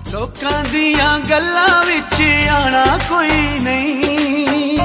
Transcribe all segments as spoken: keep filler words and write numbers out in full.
लोकां दियां गल्लां विच आना कोई नहीं,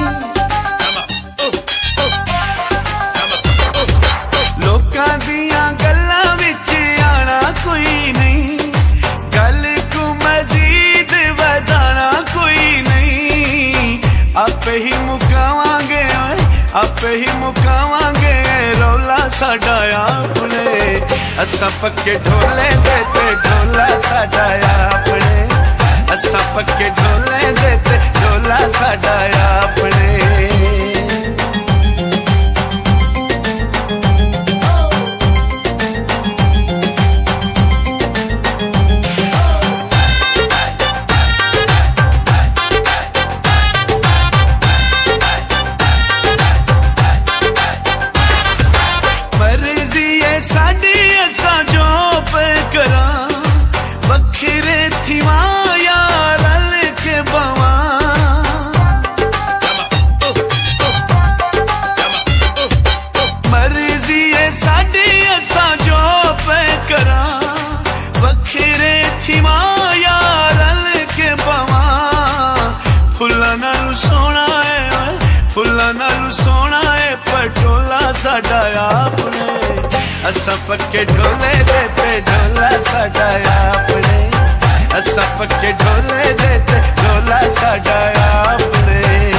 लोकां दियां गल्लां विच आना कोई नहीं, गल को मजीद वधाना कोई नहीं। आपे ही मुकावांगे आपे ही मुकावांगे रौला साडा अपने, असा पक्के ढोले देते ढोला साडा अपने, असा पक्के ढोले देते ढोला साडा अपने। साडी असा जो पे करा बखरे थीवा यार रल के बवा, मर्जी है साडी असा जो पे करा बखरे थीवा यार रल के बवा। फुल्लां नालू सोना है फुल्लां नालू सोना है पटोला साडा अपने, असा पक्के ढोले देते ढोला साडा अपने, असा पक्के ढोले देते ढोला साडा अपने।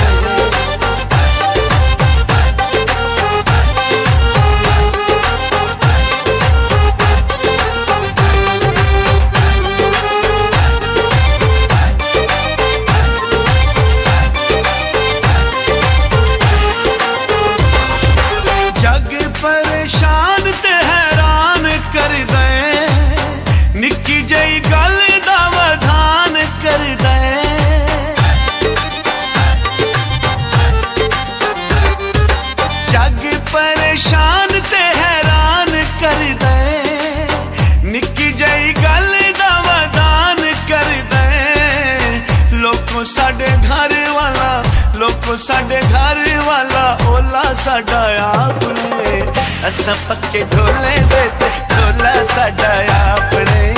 जग परेशान ते हैरान कर दे, निक्की जई गल दा वधान कर दे। जग परेशान ते हैरान कर दे, निक्की जई गल दा वधान कर दे। लोगों साडे घर वाला लोगों साडे घर वाला ओला साडा अपने, असा पक्के ढोले देते ढोला साडा अपने,